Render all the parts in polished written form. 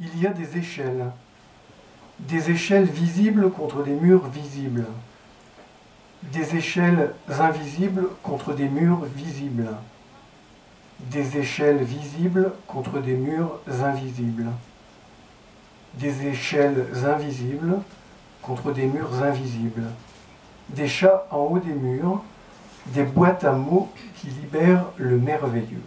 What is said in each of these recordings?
Il y a des échelles visibles contre des murs visibles, des échelles invisibles contre des murs visibles, des échelles visibles contre des murs invisibles, des échelles invisibles contre des murs invisibles, des chats en haut des murs, des boîtes à mots qui libèrent le merveilleux.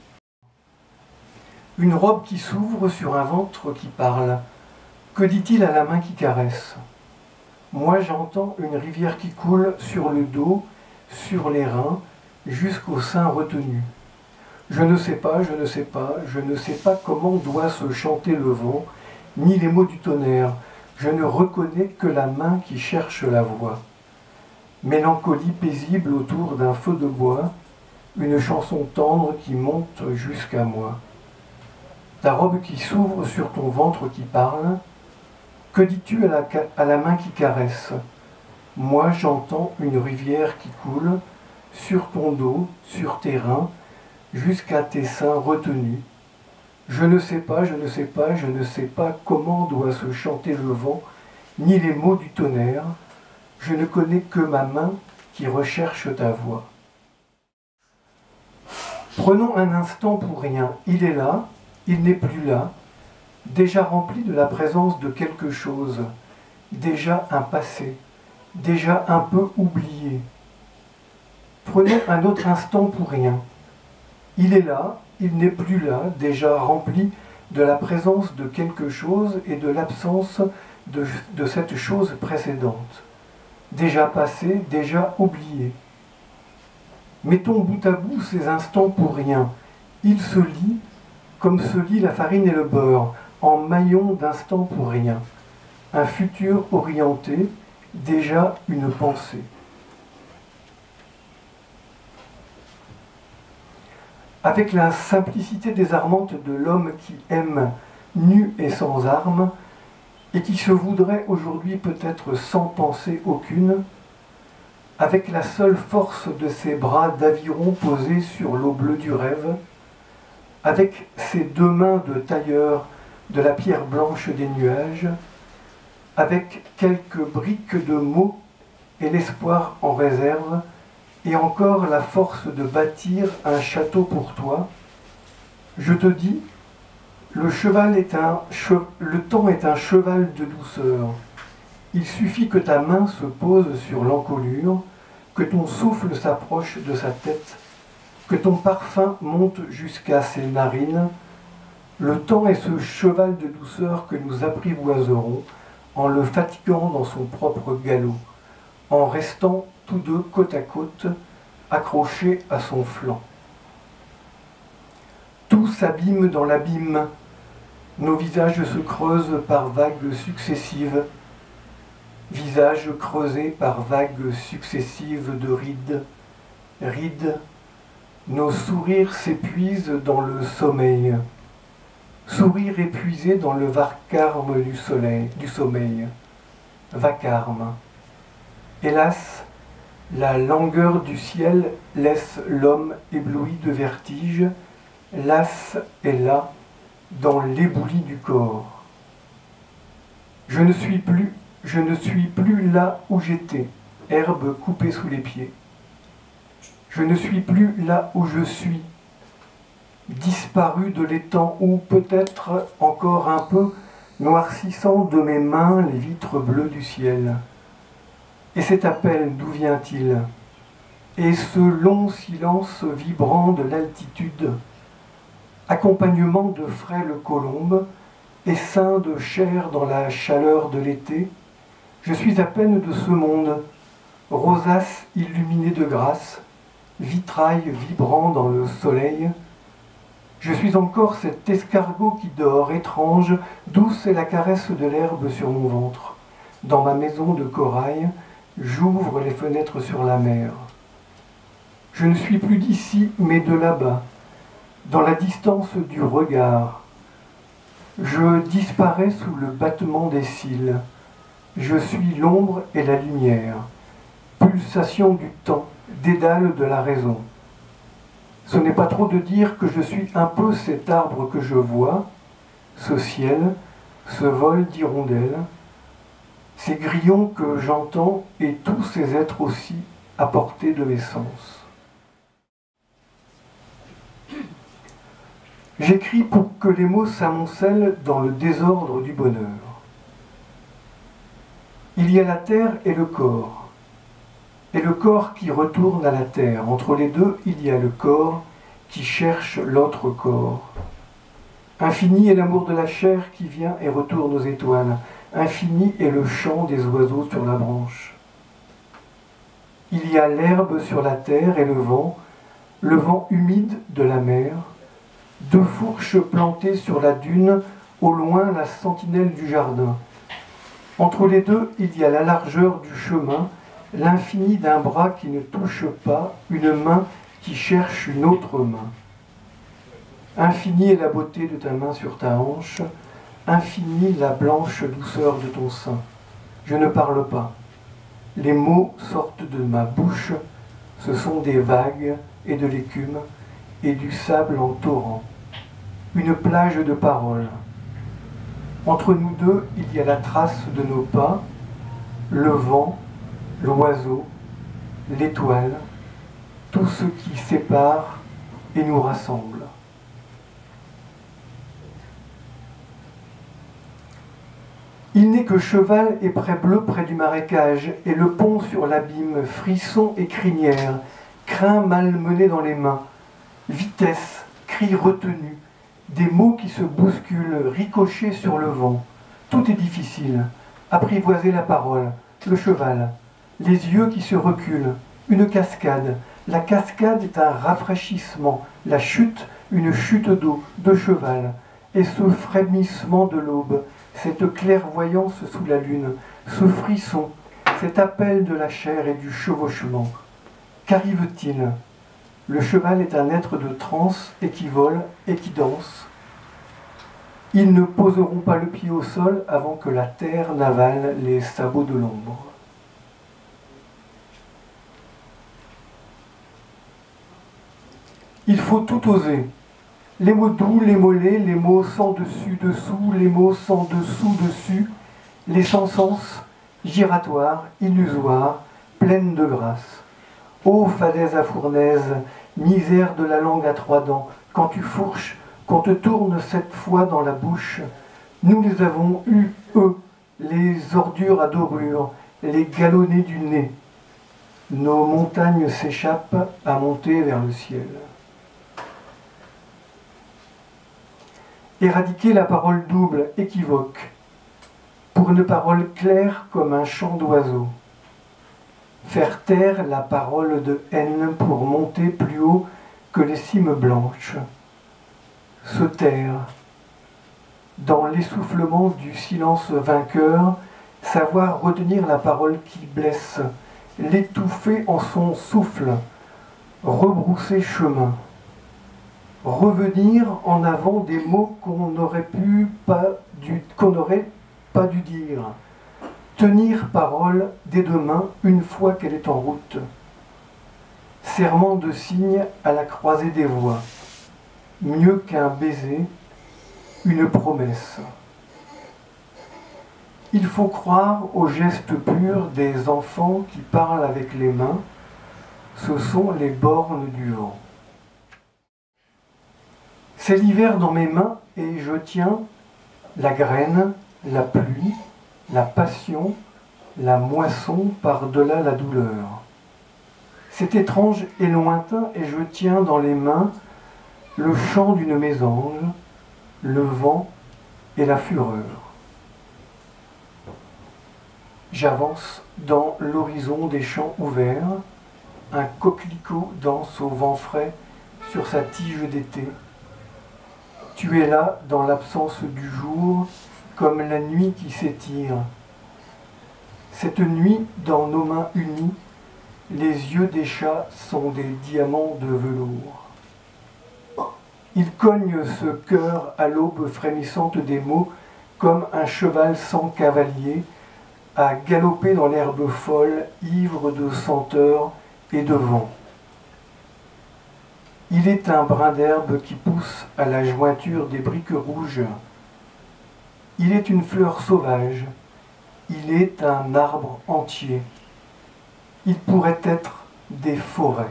Une robe qui s'ouvre sur un ventre qui parle. Que dit-il à la main qui caresse? Moi j'entends une rivière qui coule sur le dos, sur les reins, jusqu'au sein retenu. Je ne sais pas, je ne sais pas, je ne sais pas comment doit se chanter le vent, ni les mots du tonnerre. Je ne reconnais que la main qui cherche la voix. Mélancolie paisible autour d'un feu de bois, une chanson tendre qui monte jusqu'à moi. Ta robe qui s'ouvre sur ton ventre qui parle, que dis-tu à la main qui caresse? Moi j'entends une rivière qui coule sur ton dos, sur tes reins, jusqu'à tes seins retenus. Je ne sais pas, je ne sais pas, je ne sais pas comment doit se chanter le vent, ni les mots du tonnerre. Je ne connais que ma main qui recherche ta voix. Prenons un instant pour rien. Il est là, il n'est plus là, déjà rempli de la présence de quelque chose, déjà un passé, déjà un peu oublié. Prenons un autre instant pour rien. Il est là, il n'est plus là, déjà rempli de la présence de quelque chose et de l'absence de cette chose précédente. Déjà passé, déjà oublié. Mettons bout à bout ces instants pour rien. Il se lie, comme se lie la farine et le beurre, en maillons d'instants pour rien. Un futur orienté, déjà une pensée. Avec la simplicité désarmante de l'homme qui aime nu et sans armes, et qui se voudrait aujourd'hui peut-être sans pensée aucune, avec la seule force de ses bras d'aviron posés sur l'eau bleue du rêve, avec ses deux mains de tailleur de la pierre blanche des nuages, avec quelques briques de mots et l'espoir en réserve, et encore la force de bâtir un château pour toi, je te dis, le temps est un cheval de douceur. Il suffit que ta main se pose sur l'encolure, que ton souffle s'approche de sa tête, que ton parfum monte jusqu'à ses narines. Le temps est ce cheval de douceur que nous apprivoiserons en le fatiguant dans son propre galop, en restant tous deux côte à côte, accrochés à son flanc. Tout s'abîme dans l'abîme, nos visages se creusent par vagues successives, visages creusés par vagues successives de rides, rides, nos sourires s'épuisent dans le sommeil, sourires épuisés dans le vacarme du sommeil, vacarme. Hélas, la langueur du ciel laisse l'homme ébloui de vertige, las est là, dans l'éboulis du corps. Je ne suis plus là où j'étais, herbe coupée sous les pieds. Je ne suis plus là où je suis, disparu de l'étang où, peut-être encore un peu, noircissant de mes mains les vitres bleues du ciel. Et cet appel, d'où vient-il? Et ce long silence vibrant de l'altitude, accompagnement de frêles colombes, essaim de chair dans la chaleur de l'été, je suis à peine de ce monde, rosace illuminée de grâce, vitrail vibrant dans le soleil. Je suis encore cet escargot qui dort, étrange, douce est la caresse de l'herbe sur mon ventre. Dans ma maison de corail, j'ouvre les fenêtres sur la mer. Je ne suis plus d'ici, mais de là-bas, dans la distance du regard. Je disparais sous le battement des cils. Je suis l'ombre et la lumière, pulsation du temps, dédale de la raison. Ce n'est pas trop de dire que je suis un peu cet arbre que je vois, ce ciel, ce vol d'hirondelles, ces grillons que j'entends et tous ces êtres aussi à portée de mes sens. J'écris pour que les mots s'amoncellent dans le désordre du bonheur. Il y a la terre et le corps qui retourne à la terre. Entre les deux, il y a le corps qui cherche l'autre corps. Infini est l'amour de la chair qui vient et retourne aux étoiles. Infini est le chant des oiseaux sur la branche. Il y a l'herbe sur la terre et le vent humide de la mer, deux fourches plantées sur la dune, au loin la sentinelle du jardin. Entre les deux, il y a la largeur du chemin, l'infini d'un bras qui ne touche pas, une main qui cherche une autre main. Infinie est la beauté de ta main sur ta hanche, infinie la blanche douceur de ton sein. Je ne parle pas. Les mots sortent de ma bouche, ce sont des vagues et de l'écume et du sable en torrent. Une plage de paroles. Entre nous deux, il y a la trace de nos pas, le vent, l'oiseau, l'étoile, tout ce qui sépare et nous rassemble. Il n'est que cheval et pré bleu près du marécage, et le pont sur l'abîme, frisson et crinière, crin malmené dans les mains, vitesse, cri retenu, des mots qui se bousculent, ricochés sur le vent. Tout est difficile. Apprivoiser la parole, le cheval, les yeux qui se reculent, une cascade. La cascade est un rafraîchissement, la chute, une chute d'eau, de cheval, et ce frémissement de l'aube, cette clairvoyance sous la lune, ce frisson, cet appel de la chair et du chevauchement. Qu'arrive-t-il ? Le cheval est un être de transe et qui vole et qui danse. Ils ne poseront pas le pied au sol avant que la terre n'avale les sabots de l'ombre. Il faut tout oser. Les mots doux, les mots laids, les mots sans dessus, dessous, les mots sans dessous, dessus, les sans sens, giratoires, illusoires, pleines de grâce. Ô falaise à fournaise, misère de la langue à trois dents, quand tu fourches, qu'on te tourne cette fois dans la bouche, nous les avons eus, eux, les ordures à dorure, les galonnés du nez. Nos montagnes s'échappent à monter vers le ciel. Éradiquer la parole double, équivoque, pour une parole claire comme un chant d'oiseau. Faire taire la parole de haine pour monter plus haut que les cimes blanches. Se taire, dans l'essoufflement du silence vainqueur, savoir retenir la parole qui blesse, l'étouffer en son souffle, rebrousser chemin. Revenir en avant des mots qu'on n'aurait pas dû dire. Tenir parole dès demain, une fois qu'elle est en route. Serment de cygne à la croisée des voies. Mieux qu'un baiser, une promesse. Il faut croire aux gestes purs des enfants qui parlent avec les mains. Ce sont les bornes du vent. C'est l'hiver dans mes mains et je tiens la graine, la pluie, la passion, la moisson par-delà la douleur. C'est étrange et lointain et je tiens dans les mains le chant d'une mésange, le vent et la fureur. J'avance dans l'horizon des champs ouverts, un coquelicot danse au vent frais sur sa tige d'été. Tu es là dans l'absence du jour, comme la nuit qui s'étire. Cette nuit, dans nos mains unies, les yeux des chats sont des diamants de velours. Il cogne ce cœur à l'aube frémissante des mots, comme un cheval sans cavalier, à galoper dans l'herbe folle, ivre de senteur et de vent. Il est un brin d'herbe qui pousse à la jointure des briques rouges, Il est une fleur sauvage, il est un arbre entier. Il pourrait être des forêts.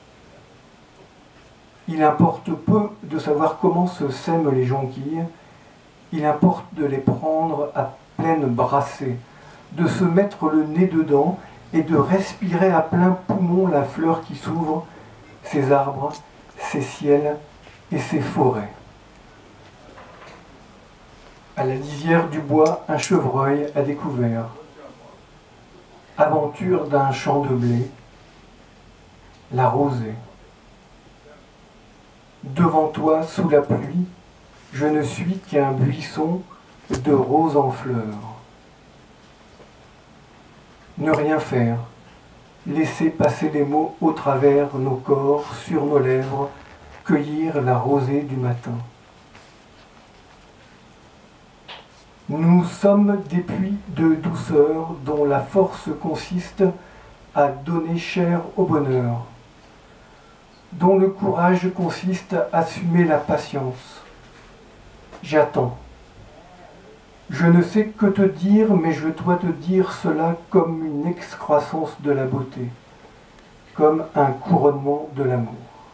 Il importe peu de savoir comment se sèment les jonquilles, il importe de les prendre à pleine brassée, de se mettre le nez dedans et de respirer à plein poumon la fleur qui s'ouvre, ses arbres, ses ciels et ses forêts. À la lisière du bois, un chevreuil a découvert. Aventure d'un champ de blé, la rosée. Devant toi, sous la pluie, je ne suis qu'un buisson de roses en fleurs. Ne rien faire, laisser passer les mots au travers nos corps, sur nos lèvres, cueillir la rosée du matin. Nous sommes des puits de douceur dont la force consiste à donner chair au bonheur, dont le courage consiste à assumer la patience. J'attends. Je ne sais que te dire, mais je dois te dire cela comme une excroissance de la beauté, comme un couronnement de l'amour.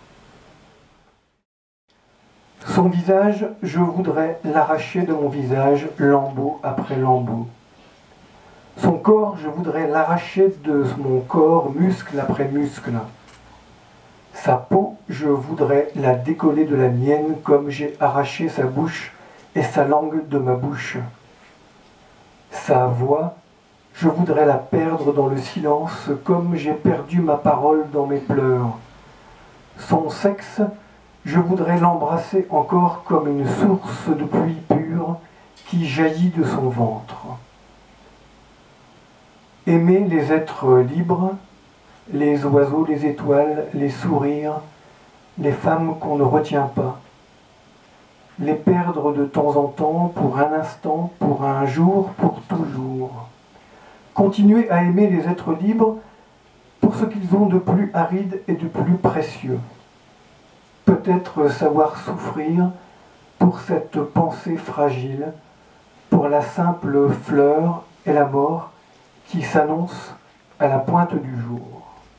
Son visage, je voudrais l'arracher de mon visage, lambeau après lambeau. Son corps, je voudrais l'arracher de mon corps, muscle après muscle. Sa peau, je voudrais la décoller de la mienne, comme j'ai arraché sa bouche et sa langue de ma bouche. Sa voix, je voudrais la perdre dans le silence, comme j'ai perdu ma parole dans mes pleurs. Son sexe, je voudrais l'embrasser encore comme une source de pluie pure qui jaillit de son ventre. Aimer les êtres libres, les oiseaux, les étoiles, les sourires, les femmes qu'on ne retient pas. Les perdre de temps en temps, pour un instant, pour un jour, pour toujours. Continuer à aimer les êtres libres pour ce qu'ils ont de plus aride et de plus précieux. Peut-être savoir souffrir pour cette pensée fragile, pour la simple fleur et la mort qui s'annoncent à la pointe du jour.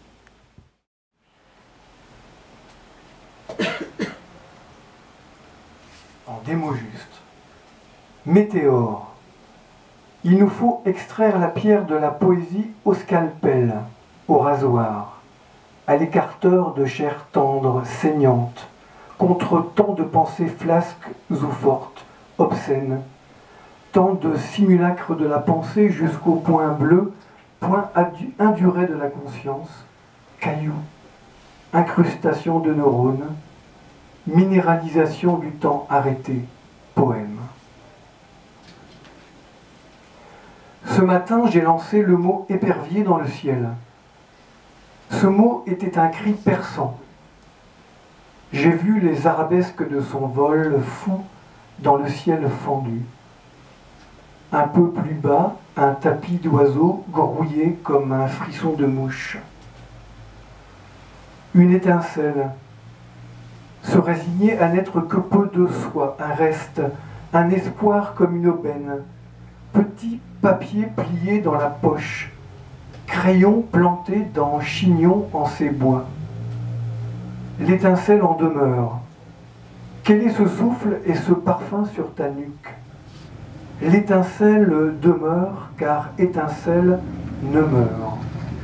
En des mots justes. Météore. Il nous faut extraire la pierre de la poésie au scalpel, au rasoir, à l'écarteur de chair tendre, saignante, contre tant de pensées flasques ou fortes, obscènes, tant de simulacres de la pensée jusqu'au point bleu, point induré de la conscience, cailloux, incrustation de neurones, minéralisation du temps arrêté, poème. Ce matin, j'ai lancé le mot épervier dans le ciel. Ce mot était un cri perçant. J'ai vu les arabesques de son vol fou dans le ciel fendu. Un peu plus bas, un tapis d'oiseaux grouillé comme un frisson de mouche. Une étincelle, se résigner à n'être que peu de soi, un reste, un espoir comme une aubaine, petit papier plié dans la poche, crayon planté dans chignon en ses bois. L'étincelle en demeure. Quel est ce souffle et ce parfum sur ta nuque? L'étincelle demeure, car étincelle ne meurt.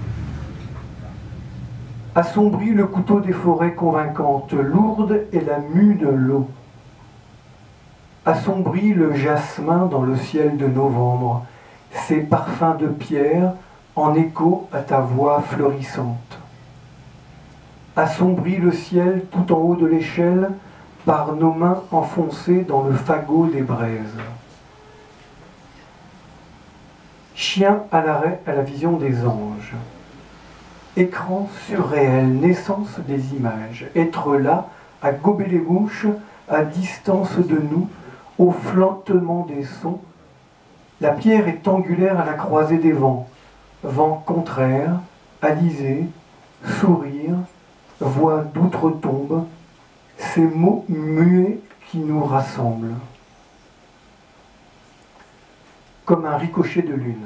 Assombrit le couteau des forêts convaincantes, lourde est la mue de l'eau. Assombrit le jasmin dans le ciel de novembre, ses parfums de pierre en écho à ta voix florissante. Assombrit le ciel tout en haut de l'échelle par nos mains enfoncées dans le fagot des braises. Chien à l'arrêt à la vision des anges. Écran surréel, naissance des images. Être là, à gober les mouches, à distance de nous, au flottement des sons. La pierre est angulaire à la croisée des vents. Vent contraire, alizé, sourire, voix d'outre-tombe, ces mots muets qui nous rassemblent. comme un ricochet de lune.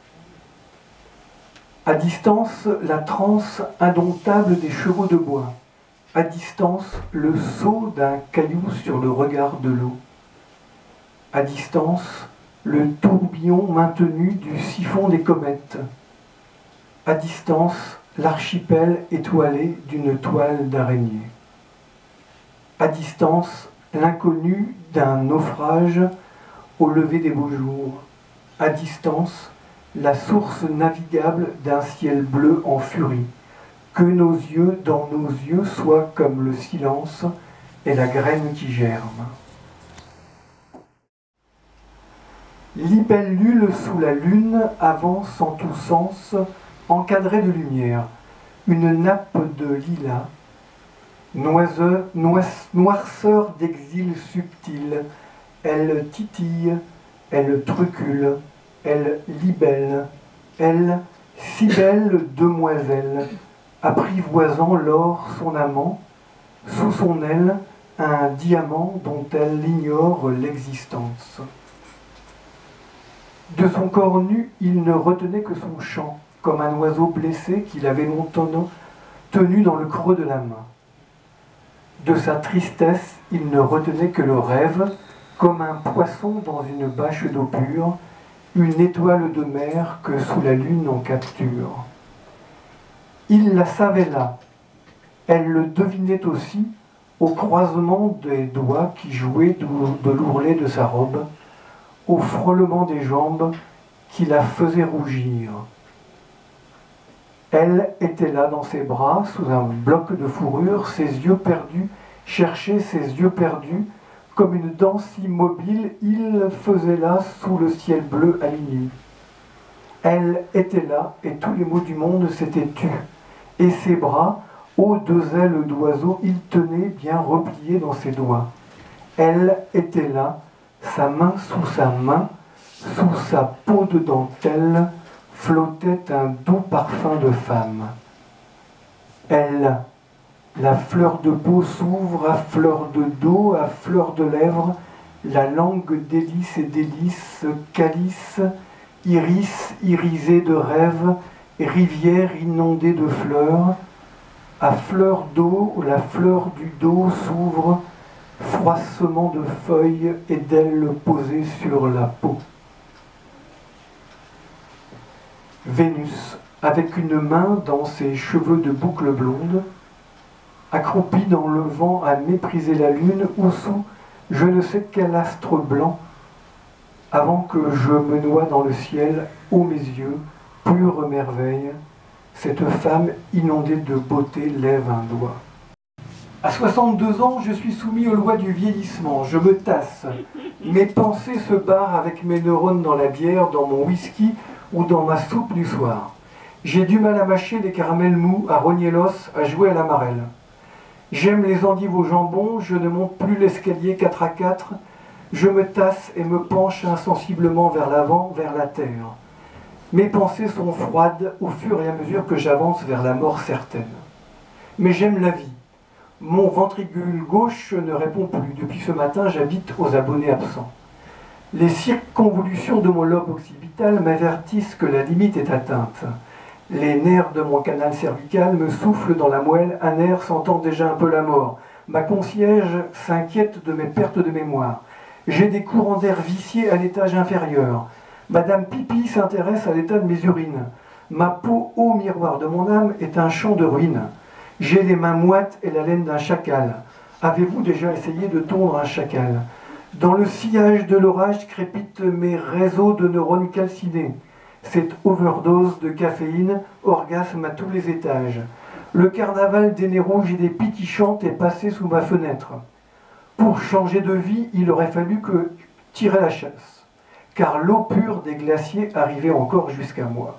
À distance, la transe indomptable des chevaux de bois. À distance, le saut d'un caillou sur le regard de l'eau. À distance, le tourbillon maintenu du siphon des comètes. À distance, l'archipel étoilé d'une toile d'araignée. À distance, l'inconnu d'un naufrage au lever des beaux jours. À distance, la source navigable d'un ciel bleu en furie. Que nos yeux, dans nos yeux, soient comme le silence et la graine qui germe. Libellule sous la lune avance en tous sens, encadrée de lumière. Une nappe de lilas, noirceur d'exil subtil. Elle titille, elle trucule, elle libelle, elle, si belle demoiselle, apprivoisant l'or son amant, sous son aile un diamant dont elle ignore l'existence. De son corps nu, il ne retenait que son chant, comme un oiseau blessé qu'il avait longtemps tenu dans le creux de la main. De sa tristesse, il ne retenait que le rêve, comme un poisson dans une bâche d'eau pure, une étoile de mer que sous la lune on capture. Il la savait là, elle le devinait aussi, au croisement des doigts qui jouaient de l'ourlet de sa robe, au frôlement des jambes qui la faisaient rougir. Elle était là dans ses bras, sous un bloc de fourrure, ses yeux perdus, cherchaient ses yeux perdus, comme une danse immobile, il faisait là sous le ciel bleu à minuit. Elle était là, et tous les mots du monde s'étaient tus, et ses bras, aux deux ailes d'oiseau, il tenait bien repliés dans ses doigts. Elle était là, sa main sous sa main, sous sa peau de dentelle, flottait un doux parfum de femme. Elle, la fleur de peau s'ouvre à fleur de dos, à fleur de lèvres, la langue délice et délice, calice, iris irisé de rêve, rivière inondée de fleurs, à fleur d'eau, la fleur du dos s'ouvre, froissement de feuilles et d'ailes posées sur la peau. Vénus, avec une main dans ses cheveux de boucles blondes, accroupie dans le vent à mépriser la lune, ou sous je ne sais quel astre blanc, avant que je me noie dans le ciel, ô mes yeux, pure merveille, cette femme inondée de beauté lève un doigt. À 62 ans, je suis soumis aux lois du vieillissement, je me tasse. Mes pensées se barrent avec mes neurones dans la bière, dans mon whisky ou dans ma soupe du soir. J'ai du mal à mâcher des caramels mous, à rogner l'os, à jouer à la marelle. J'aime les endives au jambon, je ne monte plus l'escalier 4 à 4. Je me tasse et me penche insensiblement vers l'avant, vers la terre. Mes pensées sont froides au fur et à mesure que j'avance vers la mort certaine. Mais j'aime la vie. Mon ventricule gauche ne répond plus. Depuis ce matin, j'habite aux abonnés absents. Les circonvolutions de mon lobe occipital m'avertissent que la limite est atteinte. Les nerfs de mon canal cervical me soufflent dans la moelle, un air sentant déjà un peu la mort. Ma concierge s'inquiète de mes pertes de mémoire. J'ai des courants d'air viciés à l'étage inférieur. Madame Pipi s'intéresse à l'état de mes urines. Ma peau, ô miroir de mon âme, est un champ de ruines. J'ai les mains moites et la laine d'un chacal. Avez-vous déjà essayé de tondre un chacal? Dans le sillage de l'orage crépitent mes réseaux de neurones calcinés. Cette overdose de caféine, orgasme à tous les étages. Le carnaval des nez rouges et des pies qui chantent est passé sous ma fenêtre. Pour changer de vie, il aurait fallu que tirer la chasse, car l'eau pure des glaciers arrivait encore jusqu'à moi.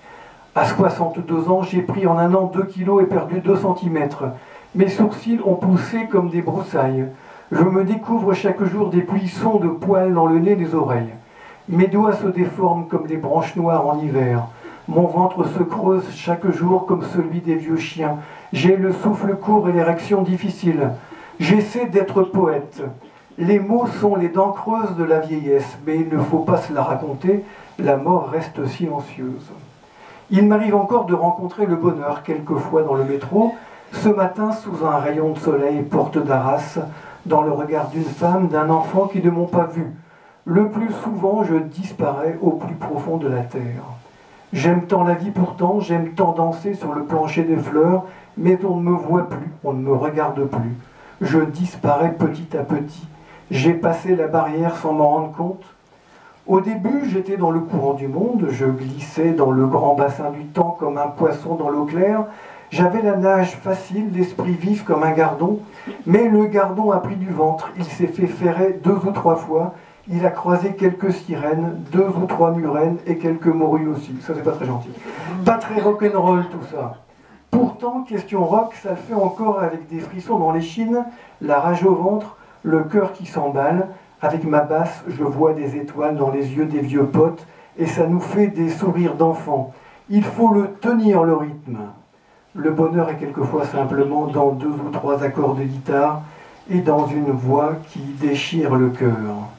À 62 ans, j'ai pris en un an 2 kilos et perdu 2 centimètres. Mes sourcils ont poussé comme des broussailles. Je me découvre chaque jour des buissons de poils dans le nez et les oreilles. Mes doigts se déforment comme des branches noires en hiver. Mon ventre se creuse chaque jour comme celui des vieux chiens. J'ai le souffle court et l'érection difficile. J'essaie d'être poète. Les mots sont les dents creuses de la vieillesse, mais il ne faut pas se la raconter, la mort reste silencieuse. Il m'arrive encore de rencontrer le bonheur quelquefois dans le métro, ce matin sous un rayon de soleil porte d'Arras, dans le regard d'une femme, d'un enfant qui ne m'ont pas vu. Le plus souvent, je disparais au plus profond de la terre. J'aime tant la vie pourtant, j'aime tant danser sur le plancher des fleurs, mais on ne me voit plus, on ne me regarde plus. Je disparais petit à petit. J'ai passé la barrière sans m'en rendre compte. Au début, j'étais dans le courant du monde, je glissais dans le grand bassin du temps comme un poisson dans l'eau claire. J'avais la nage facile, l'esprit vif comme un gardon, mais le gardon a pris du ventre, il s'est fait ferrer 2 ou 3 fois, il a croisé quelques sirènes, 2 ou 3 murènes et quelques morues aussi. Ça, c'est pas très gentil. Pas très rock'n'roll tout ça. Pourtant, question rock, ça le fait encore avec des frissons dans l'échine, la rage au ventre, le cœur qui s'emballe. Avec ma basse, je vois des étoiles dans les yeux des vieux potes et ça nous fait des sourires d'enfants. Il faut le tenir, le rythme. Le bonheur est quelquefois simplement dans 2 ou 3 accords de guitare et dans une voix qui déchire le cœur.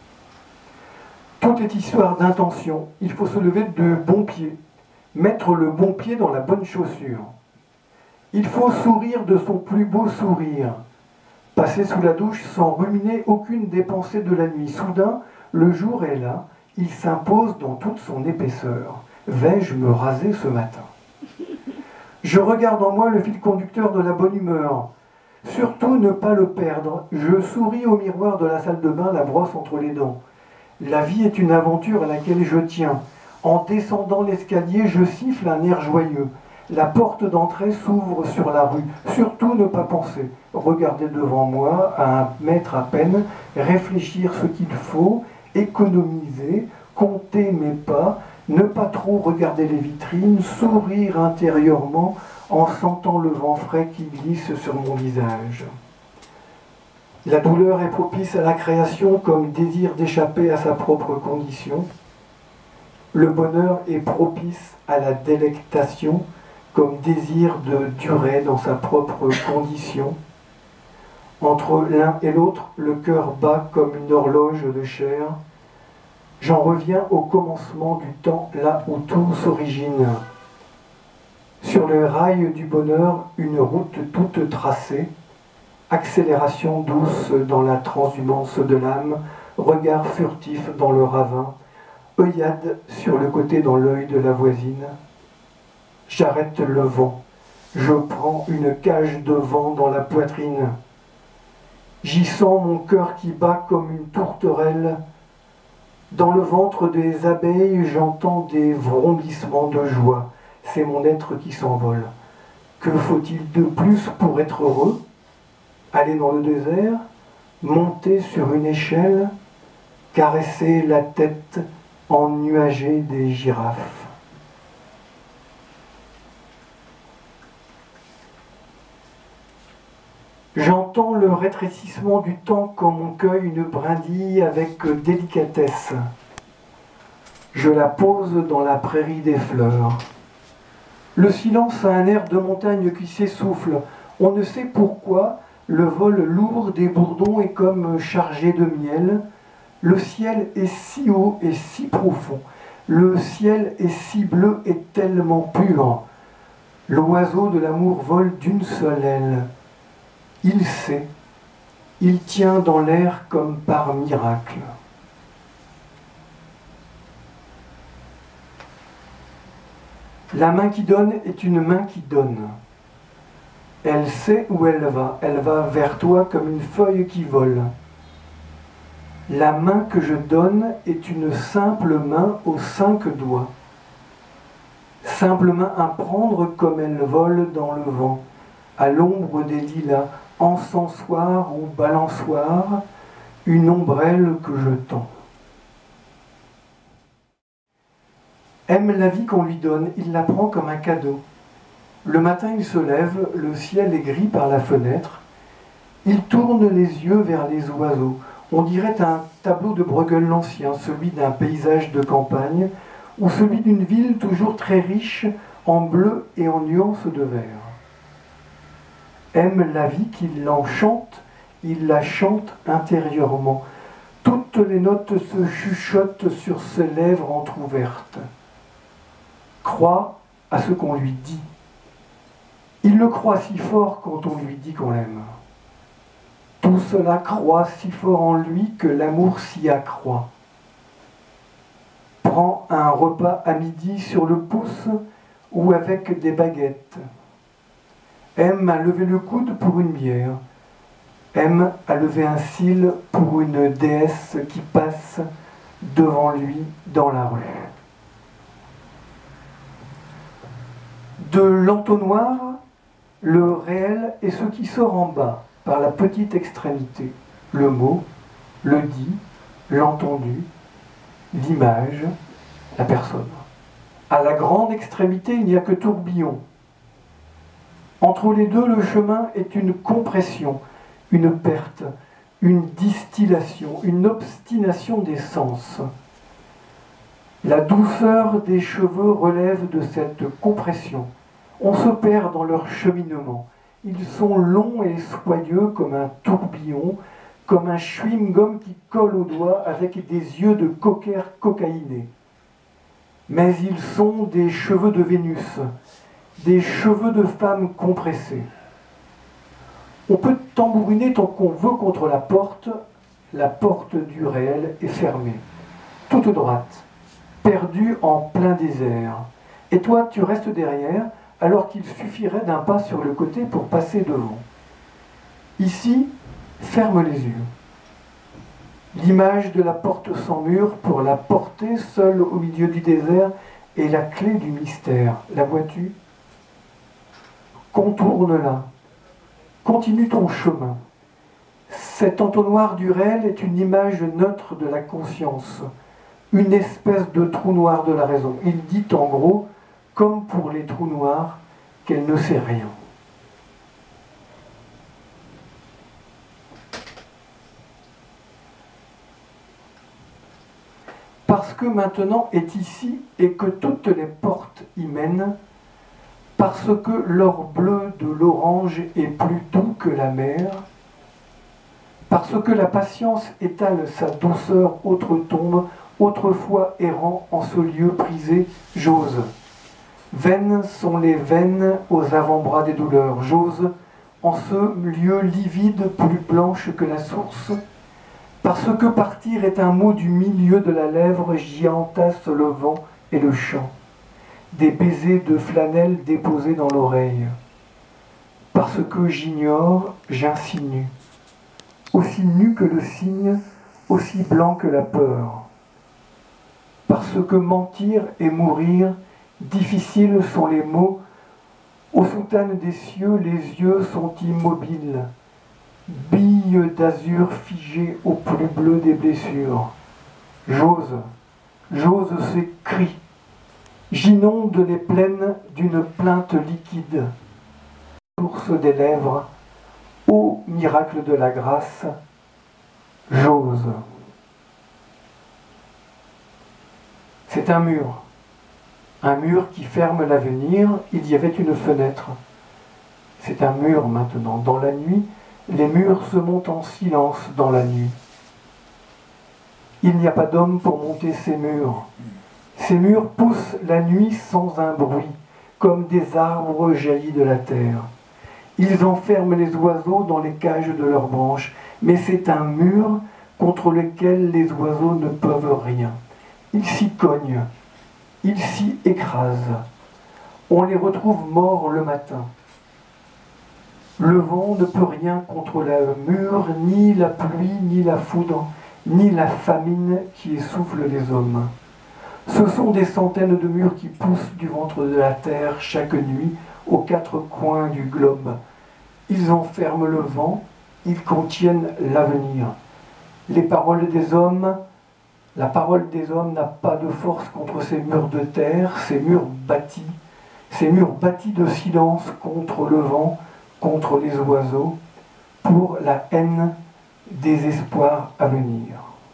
Tout est histoire d'intention. Il faut se lever de bon pied, mettre le bon pied dans la bonne chaussure. Il faut sourire de son plus beau sourire. Passer sous la douche sans ruminer aucune des pensées de la nuit. Soudain, le jour est là, il s'impose dans toute son épaisseur. Vais-je me raser ce matin? Je regarde en moi le fil conducteur de la bonne humeur. Surtout ne pas le perdre. Je souris au miroir de la salle de bain, la brosse entre les dents. La vie est une aventure à laquelle je tiens. En descendant l'escalier, je siffle un air joyeux. La porte d'entrée s'ouvre sur la rue. Surtout ne pas penser. Regarder devant moi, à 1 mètre à peine, réfléchir ce qu'il faut, économiser, compter mes pas, ne pas trop regarder les vitrines, sourire intérieurement en sentant le vent frais qui glisse sur mon visage. La douleur est propice à la création comme désir d'échapper à sa propre condition. Le bonheur est propice à la délectation comme désir de durer dans sa propre condition. Entre l'un et l'autre, le cœur bat comme une horloge de chair. J'en reviens au commencement du temps, là où tout s'origine. Sur le rail du bonheur, une route toute tracée, accélération douce dans la transhumance de l'âme, regard furtif dans le ravin, œillade sur le côté dans l'œil de la voisine. J'arrête le vent, je prends une cage de vent dans la poitrine. J'y sens mon cœur qui bat comme une tourterelle. Dans le ventre des abeilles, j'entends des vrombissements de joie. C'est mon être qui s'envole. Que faut-il de plus pour être heureux? Aller dans le désert, monter sur une échelle, caresser la tête ennuagée des girafes. J'entends le rétrécissement du temps quand on cueille une brindille avec délicatesse. Je la pose dans la prairie des fleurs. Le silence a un air de montagne qui s'essouffle. On ne sait pourquoi, le vol lourd des bourdons est comme chargé de miel. Le ciel est si haut et si profond. Le ciel est si bleu et tellement pur. L'oiseau de l'amour vole d'une seule aile. Il sait, il tient dans l'air comme par miracle. La main qui donne est une main qui donne. Elle sait où elle va vers toi comme une feuille qui vole. La main que je donne est une simple main aux 5 doigts. Simple main à prendre comme elle vole dans le vent, à l'ombre des lilas, encensoir ou balançoire, une ombrelle que je tends. Aime la vie qu'on lui donne, il la prend comme un cadeau. Le matin, il se lève, le ciel est gris par la fenêtre. Il tourne les yeux vers les oiseaux. On dirait un tableau de Bruegel l'Ancien, celui d'un paysage de campagne, ou celui d'une ville toujours très riche en bleu et en nuances de vert. Aime la vie qui l'enchante, il la chante intérieurement. Toutes les notes se chuchotent sur ses lèvres entr'ouvertes. Croit à ce qu'on lui dit. Il le croit si fort quand on lui dit qu'on l'aime. Tout cela croit si fort en lui que l'amour s'y accroît. Prend un repas à midi sur le pouce ou avec des baguettes. Aime à lever le coude pour une bière. Aime à lever un cil pour une déesse qui passe devant lui dans la rue. De l'entonnoir, le réel est ce qui sort en bas par la petite extrémité. Le mot, le dit, l'entendu, l'image, la personne. À la grande extrémité, il n'y a que tourbillon. Entre les deux, le chemin est une compression, une perte, une distillation, une obstination des sens. La douceur des cheveux relève de cette compression. On se perd dans leur cheminement. Ils sont longs et soyeux comme un tourbillon, comme un chewing-gum qui colle aux doigts avec des yeux de cocker cocaïnés. Mais ils sont des cheveux de Vénus, des cheveux de femme compressés. On peut tambouriner tant qu'on veut contre la porte du réel est fermée, toute droite, perdue en plein désert. Et toi, tu restes derrière, alors qu'il suffirait d'un pas sur le côté pour passer devant. Ici, ferme les yeux. L'image de la porte sans mur pour la porter seule au milieu du désert est la clé du mystère. La vois-tu? Contourne-la. Continue ton chemin. Cet entonnoir du réel est une image neutre de la conscience, une espèce de trou noir de la raison. Il dit en gros, comme pour les trous noirs, qu'elle ne sait rien. Parce que maintenant est ici et que toutes les portes y mènent, parce que l'or bleu de l'orange est plus doux que la mer, parce que la patience étale sa douceur outre-tombe, autrefois errant en ce lieu prisé, j'ose. Vaines sont les veines aux avant-bras des douleurs, j'ose, en ce lieu livide plus blanche que la source, parce que partir est un mot du milieu de la lèvre, j'y entasse le vent et le chant. Des baisers de flanelle déposés dans l'oreille. Parce que j'ignore, j'insinue. Aussi nu que le cygne, aussi blanc que la peur. Parce que mentir et mourir, difficiles sont les mots. Aux soutanes des cieux, les yeux sont immobiles. Billes d'azur figées au plus bleu des blessures. J'ose ces cris. J'inonde les plaines d'une plainte liquide. Source des lèvres, ô miracle de la grâce, j'ose. C'est un mur qui ferme l'avenir. Il y avait une fenêtre. C'est un mur maintenant. Dans la nuit, les murs se montent en silence dans la nuit. Il n'y a pas d'homme pour monter ces murs. Ces murs poussent la nuit sans un bruit, comme des arbres jaillis de la terre. Ils enferment les oiseaux dans les cages de leurs branches, mais c'est un mur contre lequel les oiseaux ne peuvent rien. Ils s'y cognent, ils s'y écrasent. On les retrouve morts le matin. Le vent ne peut rien contre le mur, ni la pluie, ni la foudre, ni la famine qui essouffle les hommes. Ce sont des centaines de murs qui poussent du ventre de la terre chaque nuit aux quatre coins du globe. Ils enferment le vent, ils contiennent l'avenir. Les paroles des hommes, la parole des hommes n'a pas de force contre ces murs de terre, ces murs bâtis de silence contre le vent, contre les oiseaux, pour la haine des espoirs à venir.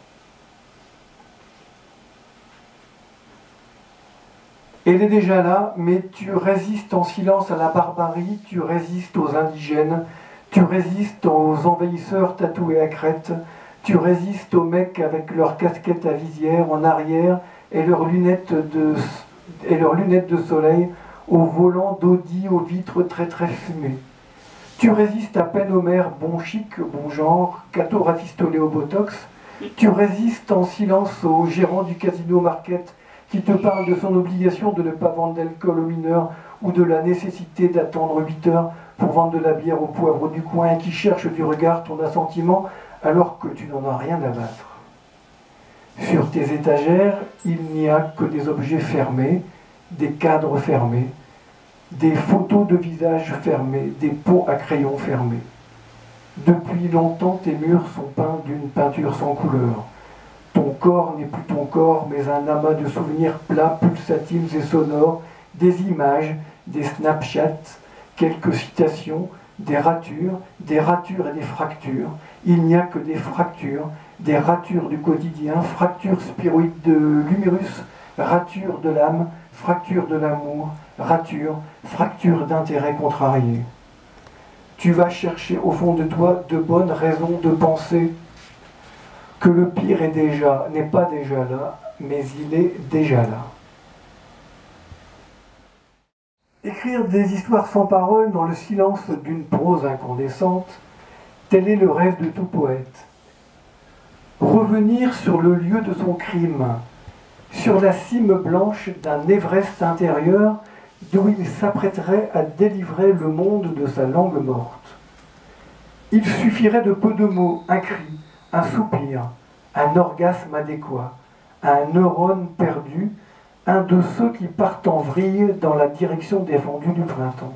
Elle est déjà là, mais tu résistes en silence à la barbarie, tu résistes aux indigènes, Tu résistes aux envahisseurs tatoués à crête. Tu résistes aux mecs avec leurs casquettes à visière en arrière et leurs lunettes de soleil, au volant d'Audi aux vitres très très fumées. Tu résistes à peine au maire bon chic, bon genre, cateau rafistolé au botox. Tu résistes en silence au gérant du casino Marquette qui te parle de son obligation de ne pas vendre d'alcool aux mineurs ou de la nécessité d'attendre 8 heures pour vendre de la bière au poivre du coin et qui cherche du regard ton assentiment alors que tu n'en as rien à battre. Sur tes étagères, il n'y a que des objets fermés, des cadres fermés, des photos de visages fermés, des pots à crayon fermés. Depuis longtemps, tes murs sont peints d'une peinture sans couleur. Ton corps n'est plus ton corps, mais un amas de souvenirs plats, pulsatiles et sonores, des images, des Snapchats, quelques citations, des ratures et des fractures. Il n'y a que des fractures, des ratures du quotidien, fractures spiroïdes de l'humérus, ratures de l'âme, fractures de l'amour, ratures, fractures d'intérêts contrariés. Tu vas chercher au fond de toi de bonnes raisons de penser que le pire n'est pas déjà là, mais il est déjà là. Écrire des histoires sans parole dans le silence d'une prose incandescente, tel est le rêve de tout poète. Revenir sur le lieu de son crime, sur la cime blanche d'un Everest intérieur d'où il s'apprêterait à délivrer le monde de sa langue morte. Il suffirait de peu de mots, un cri, un soupir, un orgasme adéquat, un neurone perdu, un de ceux qui partent en vrille dans la direction défendue du printemps.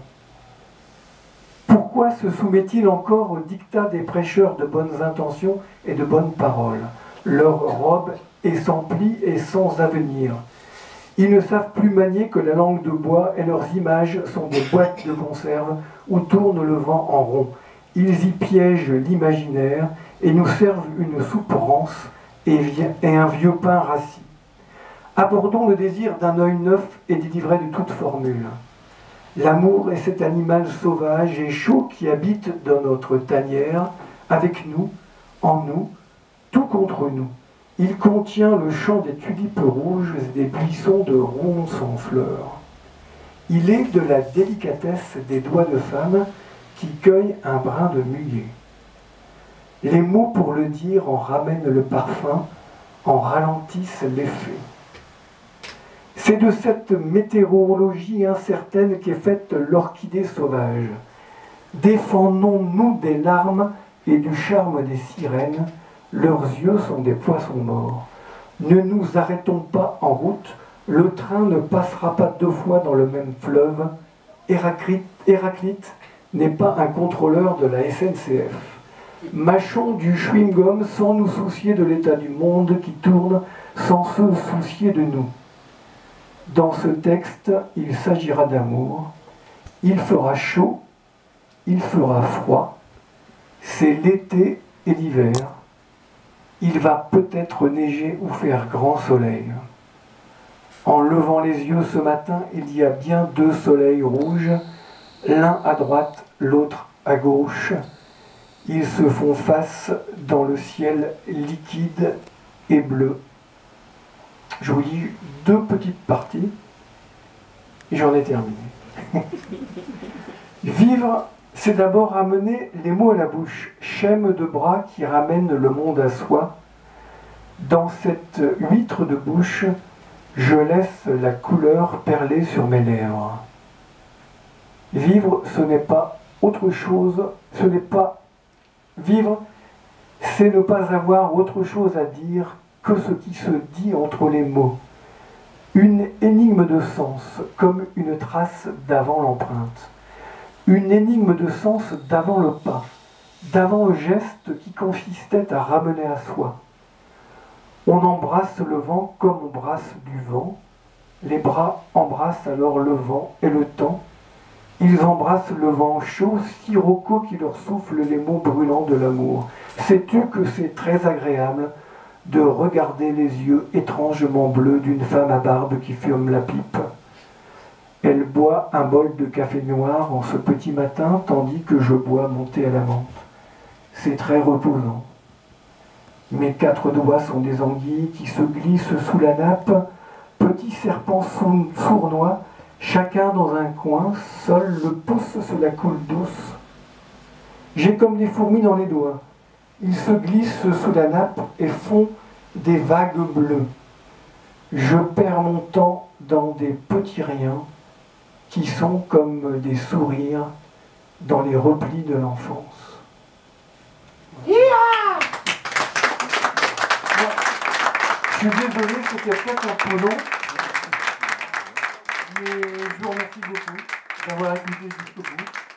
Pourquoi se soumet-il encore au diktat des prêcheurs de bonnes intentions et de bonnes paroles? Leur robe est sans pli et sans avenir. Ils ne savent plus manier que la langue de bois et leurs images sont des boîtes de conserve où tourne le vent en rond. Ils y piègent l'imaginaire et nous servent une soupe rance et un vieux pain rassis. Abordons le désir d'un œil neuf et délivré de toute formule. L'amour est cet animal sauvage et chaud qui habite dans notre tanière, avec nous, en nous, tout contre nous. Il contient le chant des tulipes rouges et des buissons de ronces en fleurs. Il est de la délicatesse des doigts de femme qui cueillent un brin de muguet. Les mots pour le dire en ramènent le parfum, en ralentissent l'effet. C'est de cette météorologie incertaine qu'est faite l'orchidée sauvage. Défendons-nous des larmes et du charme des sirènes, leurs yeux sont des poissons morts. Ne nous arrêtons pas en route, le train ne passera pas 2 fois dans le même fleuve. Héraclite n'est pas un contrôleur de la SNCF. Mâchons du chewing-gum sans nous soucier de l'état du monde qui tourne, sans se soucier de nous. Dans ce texte, il s'agira d'amour. Il fera chaud, il fera froid. C'est l'été et l'hiver. Il va peut-être neiger ou faire grand soleil. En levant les yeux ce matin, il y a bien 2 soleils rouges, l'un à droite, l'autre à gauche. Ils se font face dans le ciel liquide et bleu. Je vous lis 2 petites parties et j'en ai terminé. Vivre, c'est d'abord amener les mots à la bouche, schème de bras qui ramène le monde à soi. Dans cette huître de bouche, je laisse la couleur perler sur mes lèvres. Vivre, ce n'est pas autre chose, ce n'est pas vivre, c'est ne pas avoir autre chose à dire que ce qui se dit entre les mots. Une énigme de sens, comme une trace d'avant l'empreinte. Une énigme de sens d'avant le pas, d'avant le geste qui consistait à ramener à soi. On embrasse le vent comme on brasse du vent. Les bras embrassent alors le vent et le temps. Ils embrassent le vent chaud, sirocco qui leur souffle les mots brûlants de l'amour. Sais-tu que c'est très agréable de regarder les yeux étrangement bleus d'une femme à barbe qui fume la pipe? Elle boit un bol de café noir en ce petit matin, tandis que je bois mon thé à la menthe. C'est très reposant. Mes 4 doigts sont des anguilles qui se glissent sous la nappe, petits serpents sournois, chacun dans un coin, seul le pouce se la coule douce. J'ai comme des fourmis dans les doigts. Ils se glissent sous la nappe et font des vagues bleues. Je perds mon temps dans des petits riens qui sont comme des sourires dans les replis de l'enfance. Yeah! Je suis désolé, c'était peut-être un peu long, mais je vous remercie beaucoup d'avoir écouté jusqu'au bout.